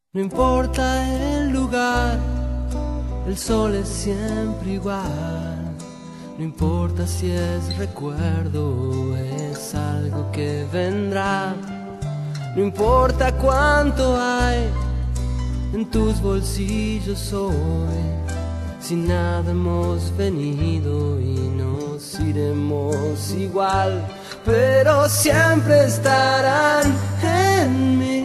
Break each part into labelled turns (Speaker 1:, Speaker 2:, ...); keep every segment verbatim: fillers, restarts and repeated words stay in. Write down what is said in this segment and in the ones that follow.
Speaker 1: No importa el lugar, el sol es siempre igual. No importa si es recuerdo o es algo que vendrá. No importa cuánto hay en tus bolsillos hoy, si nada hemos venido y nos iremos igual, pero siempre estarán en mí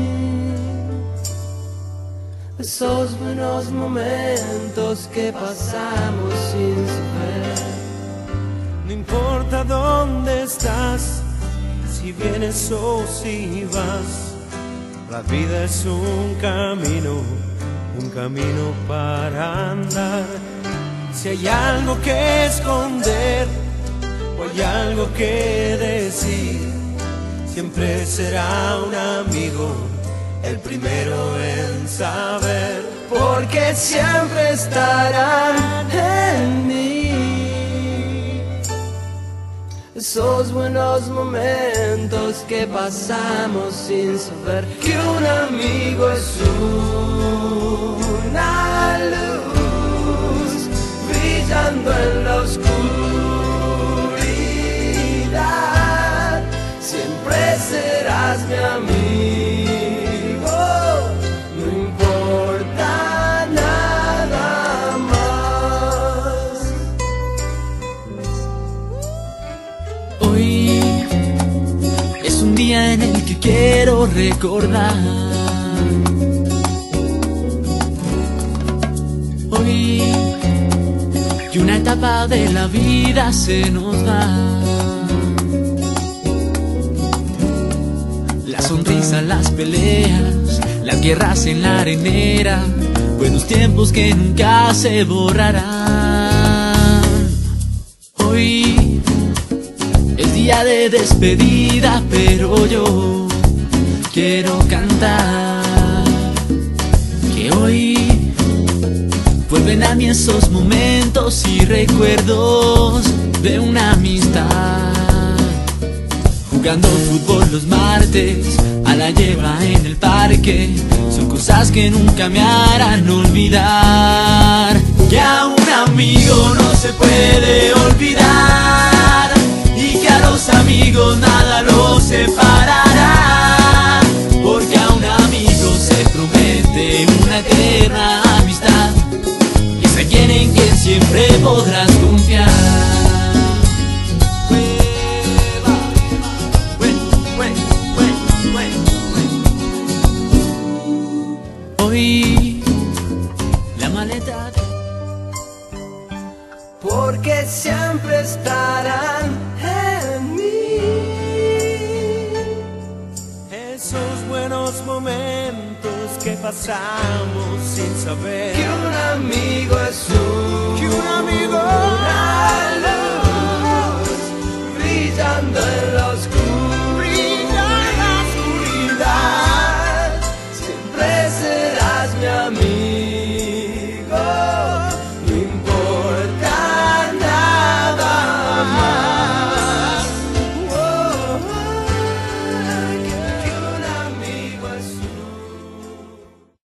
Speaker 1: esos buenos momentos que pasamos sin saber.
Speaker 2: No importa dónde estás, si vienes o si vas, la vida es un camino, un camino para andar. Si hay algo que esconder o hay algo que decir, siempre será un amigo el primero en saber,
Speaker 1: porque siempre estarán en mí esos buenos momentos que pasamos sin saber que un amigo es una luz brillando en la oscuridad. Siempre serás mi amigo, no importa nada más.
Speaker 3: Hoy es un día en el que quiero recordar. Hoy que una etapa de la vida se nos va. Las sonrisas, las peleas, las guerras en la arenera, buenos tiempos que nunca se borrarán. Hoy es día de despedida, pero yo quiero cantar que hoy vuelven a mí esos momentos y recuerdos de una amistad. Jugando fútbol los martes, a la lleva en el parque, son cosas que nunca me harán olvidar. Que a un amigo no se puede olvidar y que a los amigos nada los separará, porque a un amigo se promete una eterna amistad, que es alguien en quien siempre podrás confiar. Hoy la maleta,
Speaker 1: porque siempre estarán en mí
Speaker 2: esos buenos momentos que pasamos sin saber
Speaker 1: que un amigo es un,
Speaker 2: que un amigo
Speaker 1: una